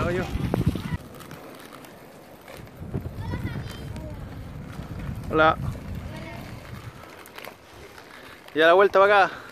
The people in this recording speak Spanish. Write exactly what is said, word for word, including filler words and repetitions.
caballo. Hola. Y a la vuelta para acá.